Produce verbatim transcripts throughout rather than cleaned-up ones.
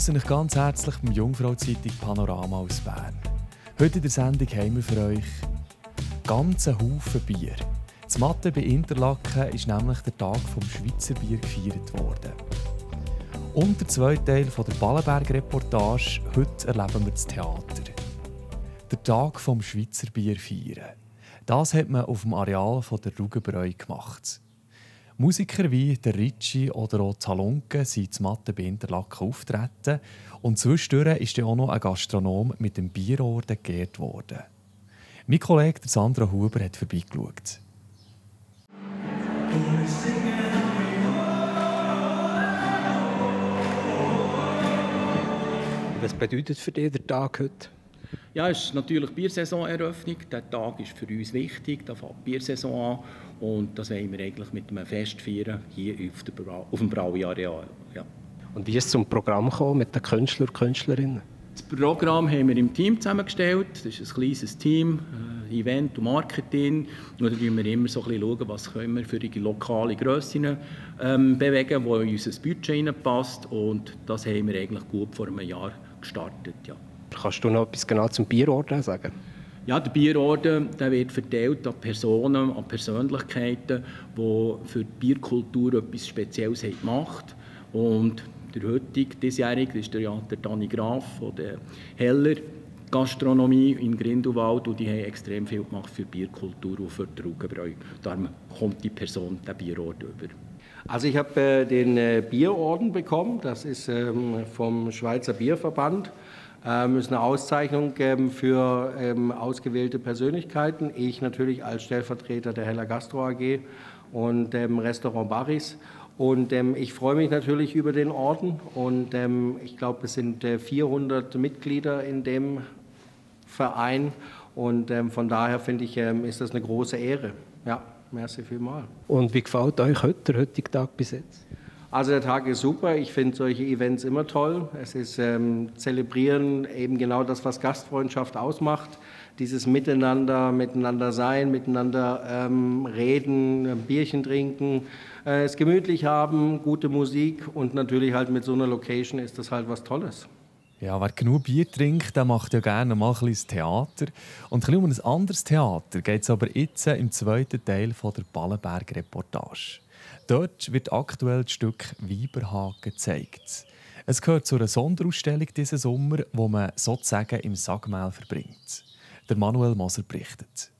begrüße euch ganz herzlich beim Jungfrau-Zeitung Panorama aus Bern. Heute in der Sendung haben wir für euch ganzen Haufen Bier. In Matten bei Interlaken ist nämlich der Tag vom Schweizer Bier gefeiert worden. Und der zweite Teil der Ballenberg-Reportage, heute erleben wir das Theater. Der Tag vom Schweizer Bier feiern. Das hat man auf dem Areal der Rugenbräu gemacht. Musiker wie der Ricci oder auch die Halunke sind in Matten bei Interlaken auftreten und zwischendurch ist dann auch noch ein Gastronom mit dem Bierorden geehrt worden. Mein Kollege Sandra Huber hat vorbeigeschaut. Was bedeutet für dich der Tag heute? Ja, es ist natürlich Biersaisoneröffnung. Der Tag ist für uns wichtig. Da fängt die Biersaison an. Und das wollen wir eigentlich mit einem Fest feiern, hier auf, der Bra- auf dem Brauareal. Ja. Und wie ist es zum Programm gekommen mit den Künstlern und Künstlerinnen? Das Programm haben wir im Team zusammengestellt. Das ist ein kleines Team, äh, Event und Marketing. Und da schauen wir immer so ein bisschen, was können wir für die lokale Grössen ähm, bewegen, die in unser Budget hineinpasst. Und das haben wir eigentlich gut vor einem Jahr gestartet. Ja. Kannst du noch etwas genau zum Bierorden sagen? Ja, der Bierorden der wird verteilt an Personen, an Persönlichkeiten, die für die Bierkultur etwas Spezielles haben gemacht haben. Und der heutige, diesjährige, ist der, ja, der Dani Graf von der Heller Gastronomie in Grindelwald. Und die haben extrem viel gemacht für die Bierkultur und für die Rugenbräu. Darum kommt die Person den Bierorden über. Also ich habe äh, den äh, Bierorden bekommen. Das ist ähm, vom Schweizer Bierverband. Ähm, ist eine Auszeichnung ähm, für ähm, ausgewählte Persönlichkeiten. Ich natürlich als Stellvertreter der Heller Gastro A G und dem ähm, Restaurant Baris. Und ähm, ich freue mich natürlich über den Orden. Und ähm, ich glaube, es sind äh, vierhundert Mitglieder in dem Verein. Und ähm, von daher finde ich, ähm, ist das eine große Ehre. Ja, merci vielmals. Und wie gefällt euch heute, der heutige Tag bis jetzt? Also der Tag ist super. Ich finde solche Events immer toll. Es ist ähm, Zelebrieren eben genau das, was Gastfreundschaft ausmacht. Dieses Miteinander, miteinander sein, miteinander ähm, reden, ein Bierchen trinken, äh, es gemütlich haben, gute Musik und natürlich halt mit so einer Location ist das halt was Tolles. Ja, wer genug Bier trinkt, der macht ja gerne mal ein bisschen Theater. Und ein, um ein anderes Theater geht es aber jetzt im zweiten Teil der Ballenberg-Reportage. Dort wird aktuell das Stück «Weiberhagen» gezeigt. Es gehört zu einer Sonderausstellung diesen Sommer, wo man sozusagen im Sagmehl verbringt. Der Manuel Moser berichtet.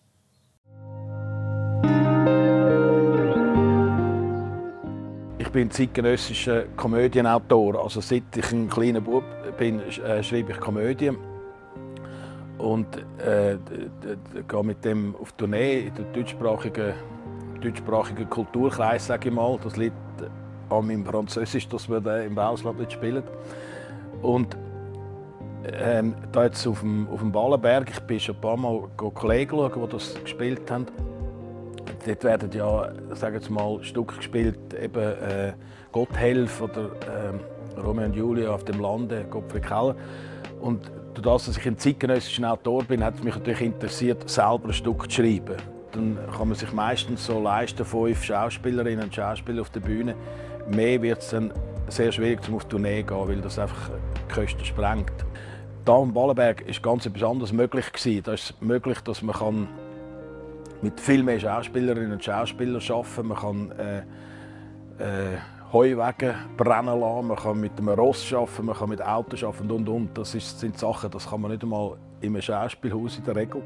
Ich bin zeitgenössischer Komödienautor. Also seit ich ein kleiner Bub bin, äh, schreibe ich Komödien. Und äh, gehe mit dem auf Tournee in der deutschsprachigen deutschsprachigen Kulturkreis, sage ich mal. Das liegt an meinem Französisch, dass wir da im Ausland nicht spielen. Und ähm, da jetzt auf dem, auf dem Ballenberg, ich bin schon ein paar Mal Kollegen schauen, die das gespielt haben. Dort werden ja, sagen wir mal, Stücke gespielt, eben äh, Gotthelf oder äh, Romeo und Julia auf dem Lande, Gottfried Keller. Und dadurch, dass ich ein zeitgenössischer Autor bin, hat es mich natürlich interessiert, selber ein Stück zu schreiben. Dann kann man sich meistens so leisten, fünf Schauspielerinnen und Schauspieler auf der Bühne. Mehr wird es dann sehr schwierig, um auf die Tournee zu gehen, weil das einfach die Kosten sprengt. Hier am Ballenberg ist ganz etwas anderes möglich gewesen. Da ist möglich, dass man kann mit viel mehr Schauspielerinnen und Schauspielern arbeiten kann. Man kann äh, äh, Heuwagen brennen lassen, man kann mit einem Ross arbeiten, man kann mit Autos arbeiten und, und, und. Das ist, sind Sachen, das kann man nicht einmal in einem Schauspielhaus in der Regel.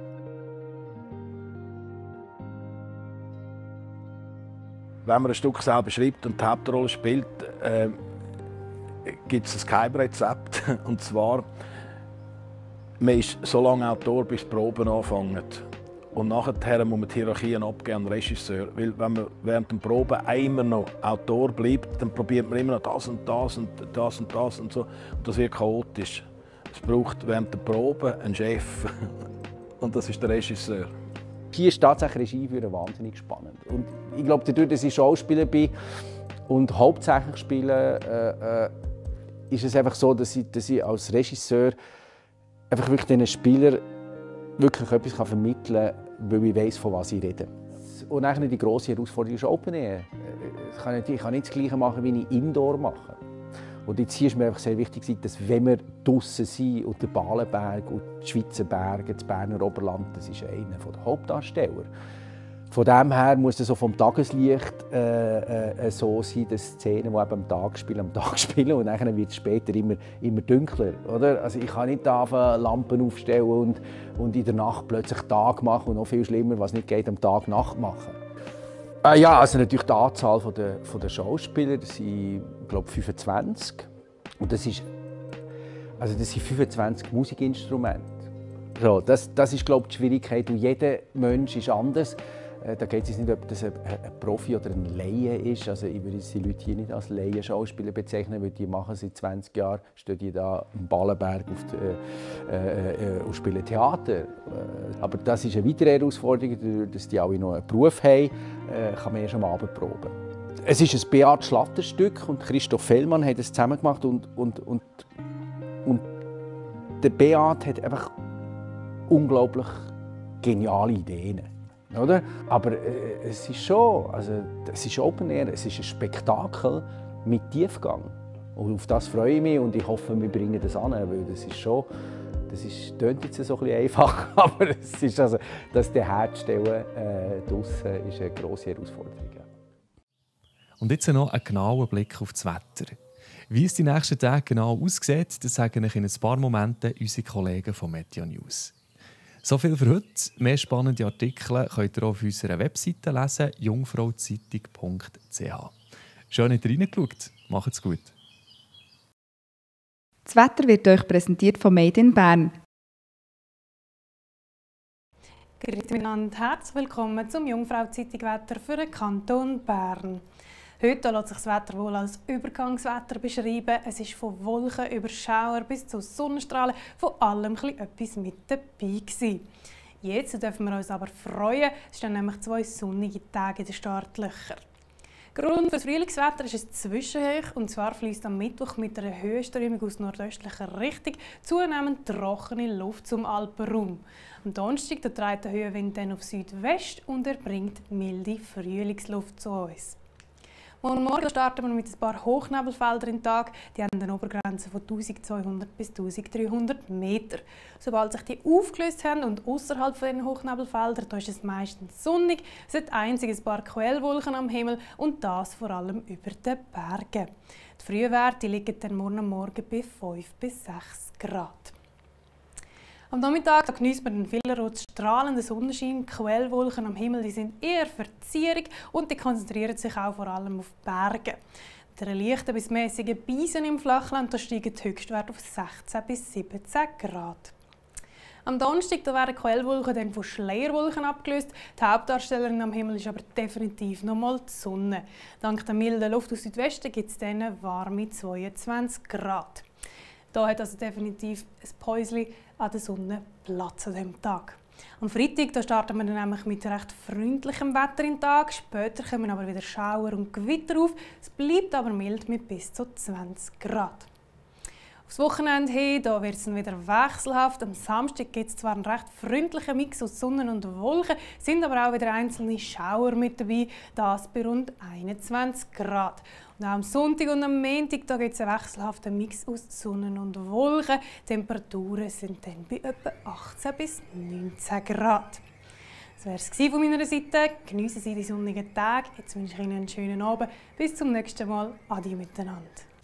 Wenn man ein Stück selber schreibt und die Hauptrolle spielt, äh, gibt es ein Geheimrezept. Und zwar, man ist so lange Autor, bis die Proben anfangen. Und nachher muss man die Hierarchien abgeben an den Regisseur. Weil wenn man während der Proben immer noch Autor bleibt, dann probiert man immer noch das und das und das und das und so. Und das wird chaotisch. Es braucht während der Proben einen Chef. Und das ist der Regisseur. Hier ist tatsächlich Regie für wahnsinnig spannend. Und ich glaube, dadurch, dass ich Schauspieler bin und hauptsächlich spiele, äh, äh, ist es einfach so, dass ich, dass ich als Regisseur einfach wirklich den Spielern wirklich etwas kann vermitteln kann, weil ich weiss, von was ich rede. Und eigentlich die grosse Herausforderung ist Open Air. Ich kann nicht, ich kann nicht das Gleiche machen, wie ich Indoor mache. Und jetzt hier ist mir einfach sehr wichtig, dass wenn wir draussen sind und der Balenberg und die Schweizer Berge, das Berner Oberland, das ist einer der Hauptdarsteller. Von dem her muss es so vom Tageslicht äh, äh, so sein, dass Szenen, die eben am Tag spielen, am Tag spielen und dann wird es später immer, immer dunkler. Oder? Also ich kann nicht anfangen, Lampen aufstellen und, und in der Nacht plötzlich Tag machen und noch viel schlimmer, was nicht geht, am Tag Nacht machen. Äh, ja, also natürlich die Anzahl von der, von der Schauspieler, das sind, glaube ich, fünfundzwanzig. Und das ist, also das sind fünfundzwanzig Musikinstrumente. So, das, das ist, glaube ich, die Schwierigkeit, und jeder Mensch ist anders. Da geht es nicht, ob das ein, ein Profi oder ein Laie ist. Also ich würde die Leute hier nicht als Laien-Schauspieler bezeichnen, weil die machen seit zwanzig Jahren, stehen die da im Ballenberg auf die, äh, äh, und spielen Theater. Aber das ist eine weitere Herausforderung, dass die alle noch einen Beruf haben, äh, kann man erst am Abend proben. Es ist ein Beat Schlatter-Stück und Christoph Fellmann hat es zusammen gemacht und, und, und, und der Beat hat einfach unglaublich geniale Ideen. Oder? Aber äh, es ist schon, also, es ist Open Air, es ist ein Spektakel mit Tiefgang. Und auf das freue ich mich und ich hoffe, wir bringen das an, weil das ist schon, das ist, klingt jetzt so ein bisschen einfach, aber es ist also, das herzustellen äh, draussen ist eine grosse Herausforderung. Ja. Und jetzt noch einen genauen Blick auf das Wetter. Wie es die nächsten Tage genau aussieht, das sagen euch in ein paar Momenten unsere Kollegen von Meteo News. So viel für heute. Mehr spannende Artikel könnt ihr auf unserer Webseite lesen, jungfrauzeitung punkt c h. Schön, dass ihr reingeschaut. Macht's gut. Das Wetter wird euch präsentiert von Made in Bern. Grüezi miteinander, herzlich willkommen zum Jungfrau-Zeitung-Wetter für den Kanton Bern. Heute lässt sich das Wetter wohl als Übergangswetter beschreiben. Es ist von Wolken über Schauer bis zu Sonnenstrahlen von allem etwas mit dabei gewesen. Jetzt dürfen wir uns aber freuen. Es stehen nämlich zwei sonnige Tage in den Startlöchern. Grund für das Frühlingswetter ist ein Zwischenhoch, und zwar fließt am Mittwoch mit einer Höhenströmung aus nordöstlicher Richtung zunehmend trockene Luft zum Alpenraum. Am Donnerstag treibt der Höhenwind dann auf Südwest und er bringt milde Frühlingsluft zu uns. Morgen Morgen starten wir mit ein paar Hochnebelfeldern in den Tag. Die haben eine Obergrenze von eintausendzweihundert bis eintausenddreihundert Meter. Sobald sich die aufgelöst haben und außerhalb von den Hochnebelfeldern, da ist es meistens sonnig, es sind einzig ein paar Quellwolken am Himmel und das vor allem über den Bergen. Die Frühwerte liegen dann morgen Morgen bei fünf bis sechs Grad. Am Nachmittag genießt man den vielerorts strahlenden Sonnenschein. Die Quellwolken am Himmel die sind eher verzierrig und die konzentrieren sich auch vor allem auf die Berge. Mit einer leichten bis mäßigen Brise im Flachland da steigen die Höchstwerte auf sechzehn bis siebzehn Grad. Am Donnerstag da werden die Quellwolken dann von Schleierwolken abgelöst. Die Hauptdarstellerin am Himmel ist aber definitiv noch mal die Sonne. Dank der milden Luft aus Südwesten gibt es dann warme zweiundzwanzig Grad. Da hat also definitiv ein Päuschen an der Sonne Platz an diesem Tag. Am Freitag da starten wir dann nämlich mit recht freundlichem Wetter in den Tag. Später kommen aber wieder Schauer und Gewitter auf. Es bleibt aber mild mit bis zu zwanzig Grad. Aufs Wochenende hin da wird es dann wieder wechselhaft. Am Samstag gibt es zwar einen recht freundlichen Mix aus Sonne und Wolken, sind aber auch wieder einzelne Schauer mit dabei, das bei rund einundzwanzig Grad. Und auch am Sonntag und am Montag da gibt es einen wechselhaften Mix aus Sonne und Wolken. Die Temperaturen sind dann bei etwa achtzehn bis neunzehn Grad. Das war es von meiner Seite. Geniessen Sie die sonnigen Tage. Jetzt wünsche ich Ihnen einen schönen Abend. Bis zum nächsten Mal. Adieu miteinander.